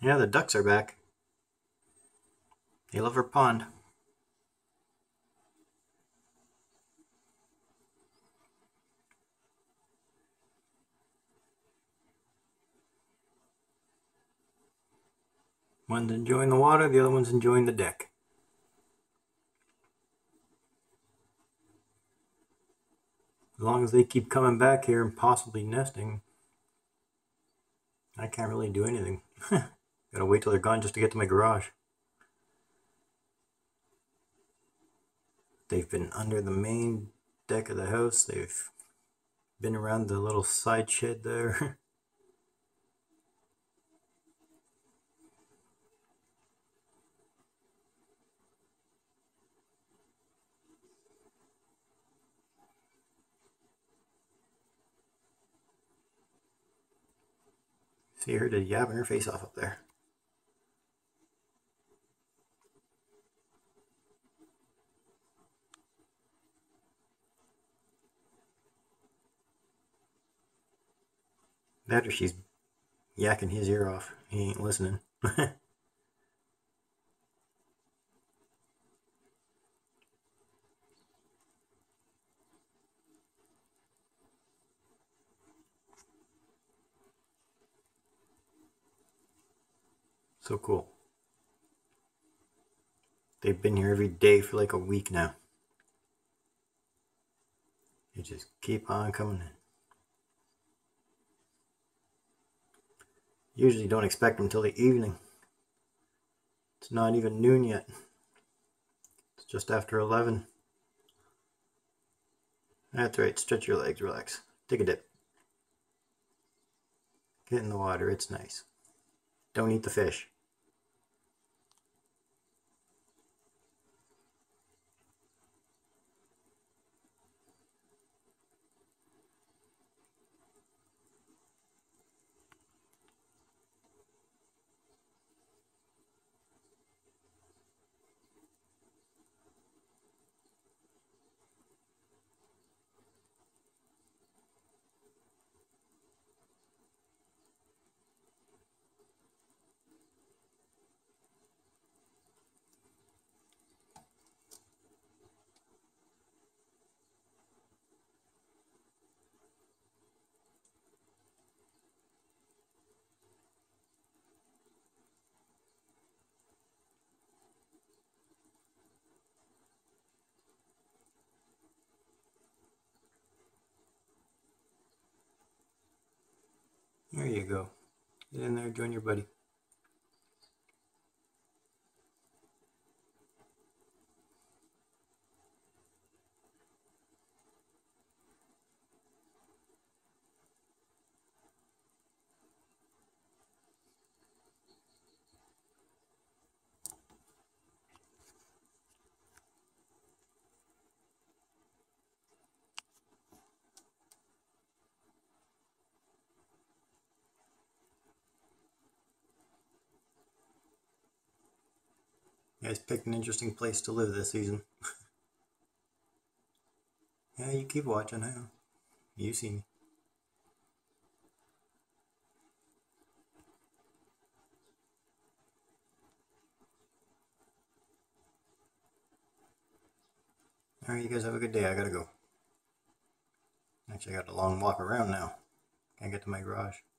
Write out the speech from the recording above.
Yeah, the ducks are back. They love our pond. One's enjoying the water, the other one's enjoying the deck. As long as they keep coming back here and possibly nesting, I can't really do anything. Gotta wait till they're gone just to get to my garage. They've been under the main deck of the house. They've been around the little side shed there. See her just yapping her face off up there. That or she's yakking his ear off. He ain't listening. So cool. They've been here every day for like a week now. They just keep on coming in. Usually don't expect them till the evening. It's not even noon yet. It's just after 11. That's right, stretch your legs, relax. Take a dip. Get in the water, it's nice. Don't eat the fish. There you go. Get in there, join your buddy. You guys picked an interesting place to live this season. Yeah, you keep watching, huh? You see me. Alright, you guys have a good day. I gotta go. Actually, I got a long walk around now. Can't get to my garage.